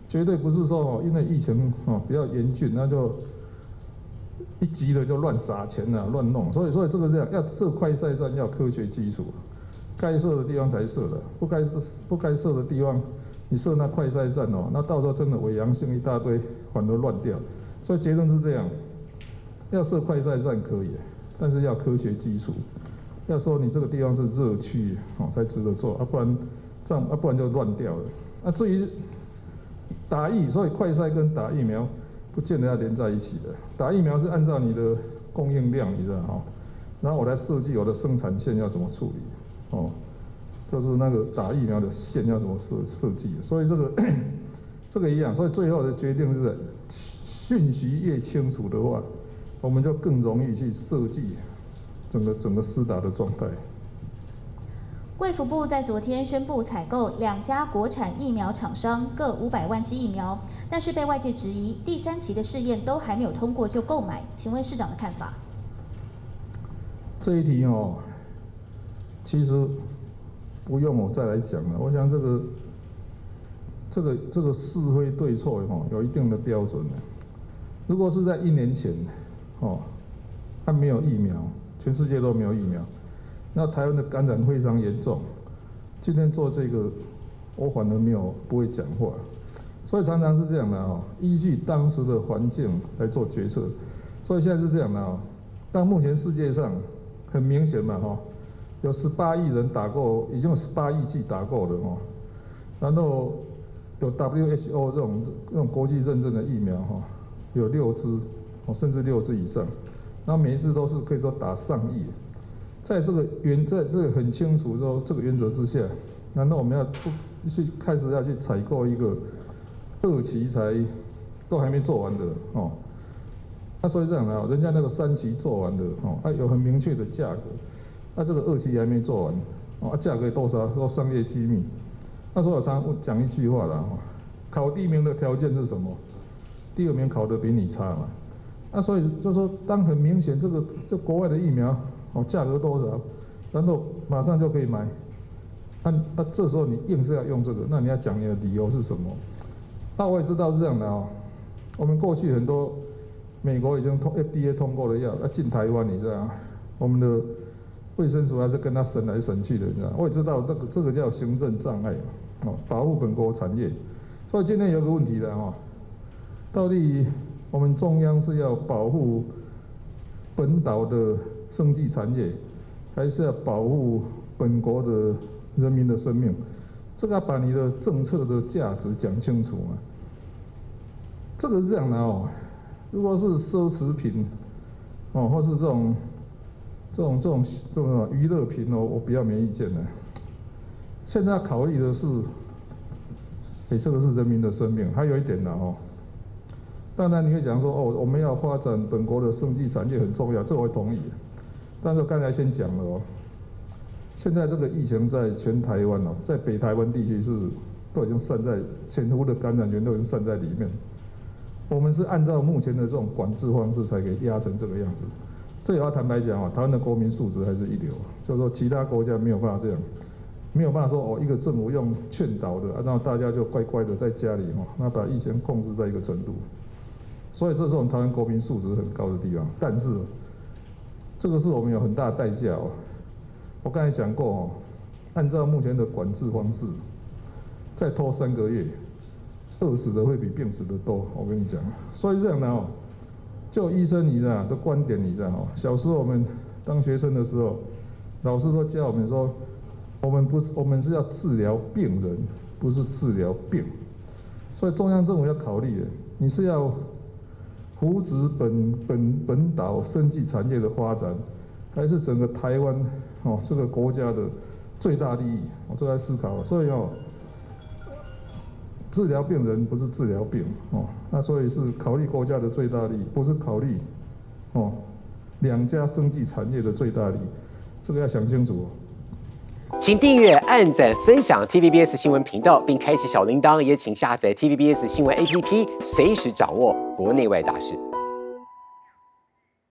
绝对不是说因为疫情比较严峻，那就一急了就乱撒钱啊，乱弄。所以这个这样要设快筛站要科学基础，该设的地方才设的，不该设的地方，你设那快筛站那到时候真的伪阳性一大堆，反而乱掉。所以结论是这样，要设快筛站可以，但是要科学基础。要说你这个地方是热区才值得做，不然这样不然就乱掉了。至于打疫，所以快筛跟打疫苗不见得要连在一起的。打疫苗是按照你的供应量，你知道然后我来设计我的生产线要怎么处理就是那个打疫苗的线要怎么设计。所以这个一样，所以最后的决定是，讯息越清楚的话，我们就更容易去设计整个施打的状态。 卫福部在昨天宣布采购2家国产疫苗厂商各500万剂疫苗，但是被外界质疑第3期的试验都还没有通过就购买，请问市长的看法？ 这一题其实不用我再来讲了。我想这个是非对错有一定的标准的。如果是在1年前还没有疫苗，全世界都没有疫苗，那台湾的感染非常严重。今天做这个，我反而不会讲话，所以常常是这样的依据当时的环境来做决策。所以现在是这样的但目前世界上很明显嘛有18亿人打过，已经有18亿剂打过了然后有 WHO 这种国际认证的疫苗有6支甚至6支以上。那每一次都是可以说打上亿，在这个很清楚这个原则之下，难道我们要开始要去采购一个2期都还没做完的所以这样人家那个3期做完的有很明确的价格，这个2期还没做完价格多少都商业机密。所以我常常讲一句话啦考第1名的条件是什么？第2名考得比你差嘛。所以就说，当很明显这国外的疫苗价格多少，然后马上就可以买，这时候你硬是要用这个，那你要讲你的理由是什么？我也知道是这样的我们过去很多美国已经FDA 通过的药进台湾，你知道我们的卫生署还是跟他审来审去的，你知道我也知道这个叫行政障碍保护本国产业。所以今天有个问题了到底我们中央是要保护本岛的生技产业，还是要保护本国的人民的生命？这个要把你的政策的价值讲清楚嘛。这个是这样的如果是奢侈品或是这种娱乐品我比较没意见的。现在要考虑的是，这个是人民的生命。还有一点当然你会讲说我们要发展本国的生技产业很重要，这我会同意。但是我刚才先讲了现在这个疫情在全台湾在北台湾地区都已经散在潜伏的感染源都已经散在里面。我们是按照目前的这种管制方式才给压成这个样子。这也要坦白讲台湾的国民素质还是一流，就是说其他国家没有办法这样，没有办法说一个政府用劝导的，然后大家就乖乖的在家里那把疫情控制在一个程度。所以这是我们台湾国民素质很高的地方，但是这个是我们有很大的代价我刚才讲过按照目前的管制方式，再拖3个月，饿死的会比病死的多。我跟你讲，所以这样的就医生你的观点你知道小时候我们当学生的时候，老师都教我们说，我们是要治疗病人，不是治疗病。所以中央政府要考虑的，你是要扶植本岛生技产业的发展，还是整个台湾这个国家的最大利益？我都在思考。所以治疗病人不是治疗病那所以是考虑国家的最大利益，不是考虑2家生技产业的最大利益，这个要想清楚请订阅、按赞、分享 TVBS 新闻频道，并开启小铃铛，也请下载 TVBS 新闻 APP， 随时掌握国内外大事。